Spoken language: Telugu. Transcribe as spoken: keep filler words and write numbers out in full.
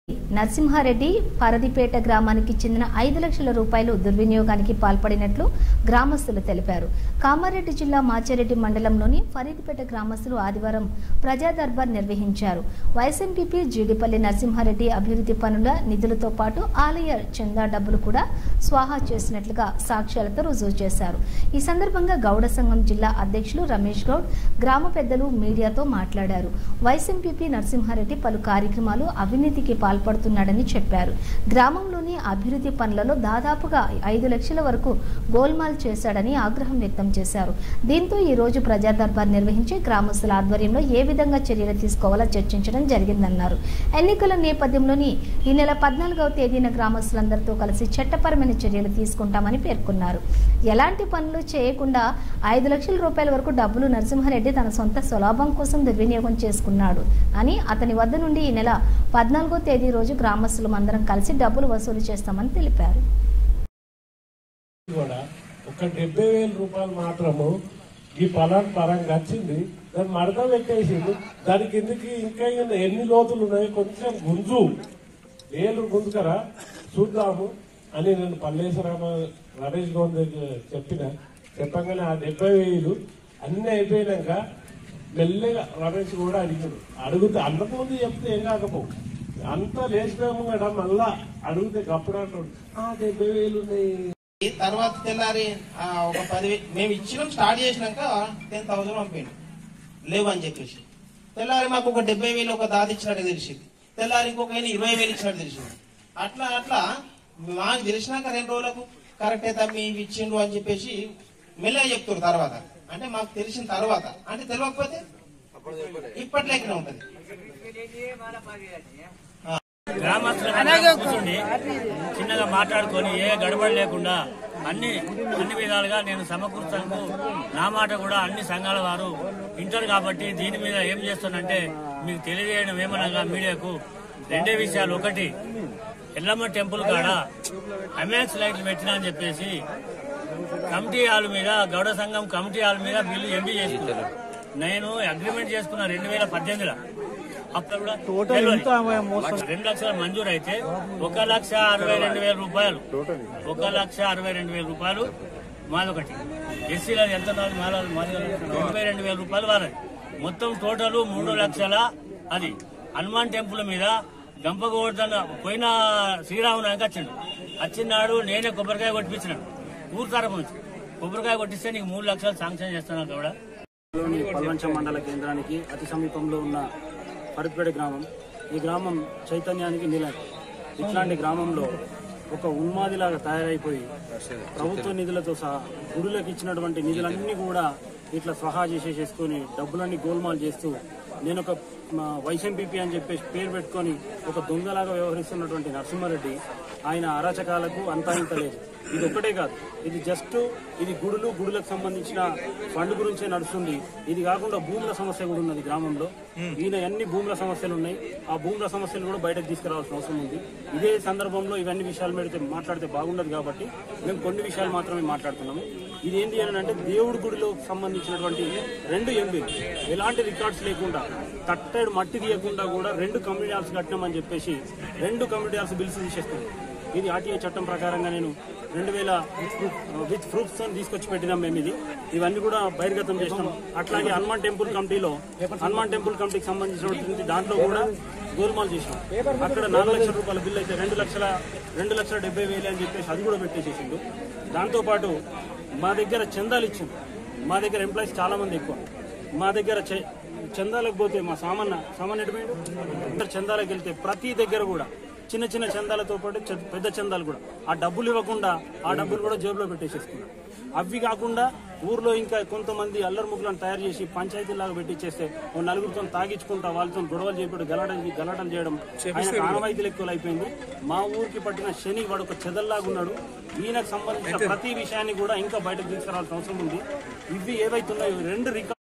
నరసింహారెడ్డి పరదిపేట గ్రామానికి చెందిన ఐదు లక్షల రూపాయలు దుర్వినియోగానికి పాల్పడినట్లు గ్రామస్తులు తెలిపారు. కామారెడ్డి జిల్లా మాచారెడ్డి మండలంలోని ఫరీద్పేట గ్రామస్తులు ఆదివారం ప్రజా దర్బార్ నిర్వహించారు. వైఎస్ఎంపీ జీడిపల్లి నరసింహారెడ్డి అభివృద్ధి పనుల నిధులతో పాటు ఆలయ చందా డబ్బులు కూడా స్వాహా చేసినట్లుగా సాక్ష్యాలతో రుజువు చేశారు. ఈ సందర్భంగా గౌడ సంఘం జిల్లా అధ్యక్షులు రమేష్ గౌడ్, గ్రామ పెద్దలు మీడియాతో మాట్లాడారు. వైఎస్ఎంపీ నరసింహారెడ్డి పలు కార్యక్రమాలు అవినీతికి పాల్పడుతున్నాడని చెప్పారు. గ్రామంలోని అభివృద్ధి పనులలో దాదాపుగా ఐదు లక్షల వరకు గోల్మాల్ చేశాడని ఆగ్రహం వ్యక్తం చేశారు. దీంతో ఈ రోజు ప్రజా దర్బార్ నిర్వహించి గ్రామస్తుల ఆధ్వర్యంలో ఏ విధంగా చర్యలు తీసుకోవాలో చర్చించడం జరిగిందన్నారు. ఎన్నికల నేపథ్యంలోని ఈ నెల పద్నాలుగవ తేదీన గ్రామస్తులందరితో కలిసి చట్టపరమైన చర్యలు తీసుకుంటామని పేర్కొన్నారు. ఎలాంటి పనులు చేయకుండా ఐదు లక్షల రూపాయల వరకు డబ్బులు నరసింహారెడ్డి తన సొంత స్వలాభం కోసం దుర్వినియోగం చేసుకున్నాడు అని, అతని వద్ద నుండి ఈ నెల పద్నాలుగో తేదీ రోజు గ్రామస్తులు అందరం కలిసి డబ్బులు వసూలు చేస్తామని తెలిపారు. ఒక డెబ్బై వేల రూపాయలు మాత్రము ఈ పలాన్ పరంగా వచ్చింది, దాన్ని మడత పెట్టేసింది. దాని కిందకి ఇంకా ఎన్ని లోతులు ఉన్నాయి, కొంచెం గుంజు వేలు గుంజుకరా చూద్దాము అని నేను పల్లేశ్వరామ రమేష్ గౌడ్ దగ్గర చెప్పిన చెప్పగానే ఆ డెబ్బై వేలు అన్ని అయిపోయినాక మెల్లగా రమేష్ కూడా అడిగాడు. అడుగుతే అంతకుముందు చెప్తే ఏం కాకపో అంతా లేచిపోయాము కదా, మళ్ళా అడిగితే గప్పుడు అంటాడు ఆ డెబ్బై వేలు ఉన్నాయి. తర్వాత తెల్లారి ఒక పది మేము ఇచ్చినాం, స్టార్ట్ చేసినాక టెన్ థౌసండ్ పంపాను లేవు అని చెప్పేసి. తెల్లారి మాకు ఒక డెబ్బై వేలు ఒక దాది ఇచ్చినట్టు తెలిసింది. తెల్లారి ఇంకొక ఇరవై వేలు ఇచ్చినట్టు తెలిసింది. అట్లా అట్లా మాకు తెలిసినాక రెండు రోజులకు కరెక్టే తమ్మి ఇవి ఇచ్చిండ్రు అని చెప్పేసి మెల్లగా చెప్తారు. తర్వాత అంటే మాకు తెలిసిన తర్వాత, అంటే తెలియకపోతే ఇప్పట్లేకనే ఉంటది. గ్రామస్తులు కూర్చొని చిన్నగా మాట్లాడుకొని ఏ గడబడి లేకుండా అన్ని అన్ని విధాలుగా నేను సమకూర్చడానికి నా మాట కూడా అన్ని సంఘాల వారు వింటారు. కాబట్టి దీని మీద ఏం చేస్తానంటే మీకు తెలియజేయడం ఏమనగా మీడియాకు రెండే విషయాలు. ఒకటి, ఎల్లమ్మ టెంపుల్ కాడ అమెక్స్ లైట్లు పెట్టినా అని చెప్పేసి కమిటీ హాల్ మీద, గౌడ సంఘం కమిటీ హాల్ మీద బిల్లు ఎంపీ చేసుకున్నారు. నేను అగ్రిమెంట్ చేసుకున్న రెండు వేల పద్దెనిమిదిలో అప్పుడు కూడా రెండు లక్షల మంజూరు అయితే ఒక లక్ష అరవై రెండు వేల రూపాయలు ఒక లక్ష అరవై రెండు వేల రూపాయలు మాదొకటి, ఎస్సీలో ఎంత ఎనభై రెండు వేల రూపాయలు వారది. మొత్తం టోటల్ మూడు లక్షల. అది హనుమాన్ టెంపుల్ మీద గంపగోడ్డ పోయిన శ్రీరామునాయక వచ్చిండు. వచ్చినాడు నేనే కొబ్బరికాయ కొట్టించినాడు. ఊరు తరపు నుంచి కొబ్బరికాయ కొట్టిస్తే నీకు మూడు లక్షలు శాంక్షన్ చేస్తున్నాను కూడా. పల్వంచ మండల కేంద్రానికి అతి సమీపంలో ఉన్న ఫరీద్పేట గ్రామం. ఈ గ్రామం చైతన్యానికి నిలయం. ఇట్లాంటి గ్రామంలో ఒక ఉన్మాదిలాగా తయారైపోయి ప్రభుత్వ నిధులతో సహా గుడులకు ఇచ్చినటువంటి నిధులన్నీ కూడా ఇట్లా స్వహా చేసేసుకుని డబ్బులన్నీ గోల్మాల్ చేస్తూ, నేను ఒక వైఎస్ఎంపీ అని చెప్పేసి పేరు పెట్టుకొని ఒక దొంగలాగా వ్యవహరిస్తున్నటువంటి నరసింహారెడ్డి ఆయన అరాచకాలకు అంతా ఇంత లేదు. ఇది ఒక్కటే కాదు, ఇది జస్ట్ ఇది గుడులు గుడులకు సంబంధించిన ఫండ్ గురించే నడుస్తుంది. ఇది కాకుండా భూముల సమస్య కూడా ఉన్నది గ్రామంలో. ఈయన అన్ని భూముల సమస్యలు ఉన్నాయి. ఆ భూముల సమస్యలు కూడా బయటకు తీసుకురావాల్సిన అవసరం ఉంది. ఇదే సందర్భంలో ఇవన్నీ విషయాలు పెడితే మాట్లాడితే బాగుండదు కాబట్టి మేము కొన్ని విషయాలు మాత్రమే మాట్లాడుతున్నాము. ఇదేంటి అని అంటే దేవుడి గుడిలో సంబంధించినటువంటి రెండు ఎంపీలు ఎలాంటి రికార్డ్స్ లేకుండా తట్టడు మట్టి తీయకుండా కూడా రెండు కమ్యూనిటీ హాల్స్ కట్టినామని చెప్పేసి రెండు కమ్యూనిటీ హాల్స్ బిల్స్ తీసేస్తుంది. ఇది ఆర్టీఐ చట్టం ప్రకారంగా నేను రెండు వేల విత్ ప్రూఫ్స్ తీసుకొచ్చి పెట్టినాం మేము. ఇది ఇవన్నీ కూడా బహిర్గతం చేసినాం. అట్లాగే హనుమాన్ టెంపుల్ కమిటీలో హనుమాన్ టెంపుల్ కమిటీకి సంబంధించినటువంటి దాంట్లో కూడా గోల్మాల్ చేసినాం. అక్కడ నాలుగు లక్షల రూపాయల బిల్లు అయితే రెండు లక్షల రెండు లక్షల డెబ్బై వేలు అని చెప్పేసి అది కూడా పెట్టేసేసిండు. దాంతోపాటు మా దగ్గర చందాలు ఇచ్చింది. మా దగ్గర ఎంప్లాయీస్ చాలా మంది ఎక్కువ. మా దగ్గర చందాలకు పోతే మా సామాన్య సామాన్య చందాలకు వెళ్తే ప్రతి దగ్గర కూడా చిన్న చిన్న చందాలతో పాటు పెద్ద చందాలు కూడా ఆ డబ్బులు ఇవ్వకుండా ఆ డబ్బులు కూడా జేబులో పెట్టేసేసుకున్నారు. అవి కాకుండా ఊర్లో ఇంకా కొంతమంది అల్లరి ముగ్గులను తయారు చేసి పంచాయతీలాగా పెట్టించేస్తే ఓ నలుగురితో తాగించుకుంటా వాళ్ళతో గొడవలు చేయడం గలాటలు గలాటలు చేయడం ఆయన ఆనవాయితీలు ఎక్కువ అయిపోయింది. మా ఊరికి పట్టిన శని వాడు ఒక చెదల్లాగా ఉన్నాడు. ఈయనకు సంబంధించిన ప్రతి విషయాన్ని కూడా ఇంకా బయటకు తీసుకురావాల్సిన అవసరం ఉంది. ఇవి ఏవైతున్నాయో రెండు రికార్డు